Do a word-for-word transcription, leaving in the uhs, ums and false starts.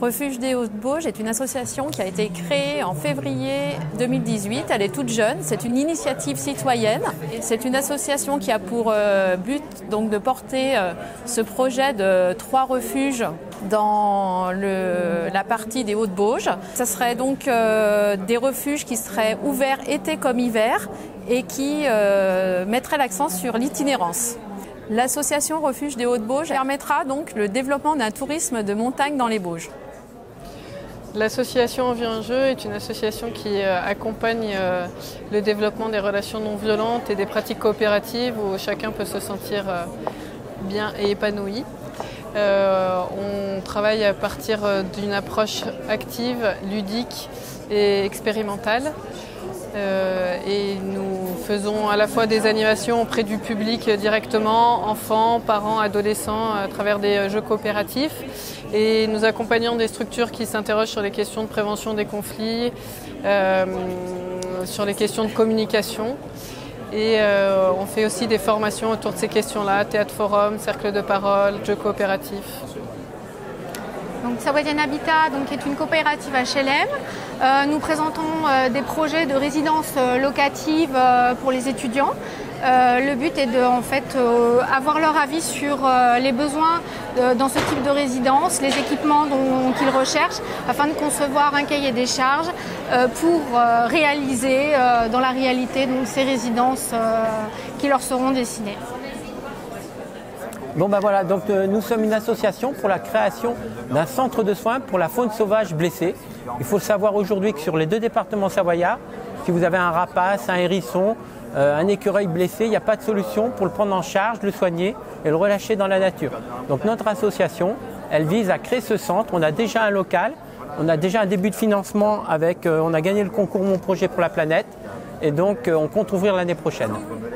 Refuge des Hauts-de-Bauges est une association qui a été créée en février deux mille dix-huit. Elle est toute jeune, c'est une initiative citoyenne. C'est une association qui a pour euh, but donc, de porter euh, ce projet de trois refuges dans le, la partie des Hauts-de-Bauges. Ce serait donc euh, des refuges qui seraient ouverts été comme hiver et qui euh, mettraient l'accent sur l'itinérance. L'association Refuge des Hauts-de-Bauges permettra donc le développement d'un tourisme de montagne dans les Bauges. L'association Envie en Jeu est une association qui accompagne le développement des relations non violentes et des pratiques coopératives où chacun peut se sentir bien et épanoui. Euh, on travaille à partir d'une approche active, ludique et expérimentale. Euh, et nous faisons à la fois des animations auprès du public directement, enfants, parents, adolescents, à travers des jeux coopératifs. Et nous accompagnons des structures qui s'interrogent sur les questions de prévention des conflits, euh, sur les questions de communication. Et euh, on fait aussi des formations autour de ces questions-là, théâtre forum, cercle de parole, jeux coopératifs. Donc, Savoisienne Habitat donc, est une coopérative H L M. Euh, nous présentons euh, des projets de résidence euh, locative euh, pour les étudiants. Euh, le but est de en fait, euh, avoir leur avis sur euh, les besoins euh, dans ce type de résidence, les équipements qu'ils recherchent, afin de concevoir un cahier des charges euh, pour euh, réaliser euh, dans la réalité donc, ces résidences euh, qui leur seront destinées. Bon ben voilà, donc euh, nous sommes une association pour la création d'un centre de soins pour la faune sauvage blessée. Il faut savoir aujourd'hui que sur les deux départements savoyards, si vous avez un rapace, un hérisson, euh, un écureuil blessé, il n'y a pas de solution pour le prendre en charge, le soigner et le relâcher dans la nature. Donc notre association, elle vise à créer ce centre. On a déjà un local, on a déjà un début de financement avec, euh, on a gagné le concours Mon Projet pour la Planète et donc euh, on compte ouvrir l'année prochaine.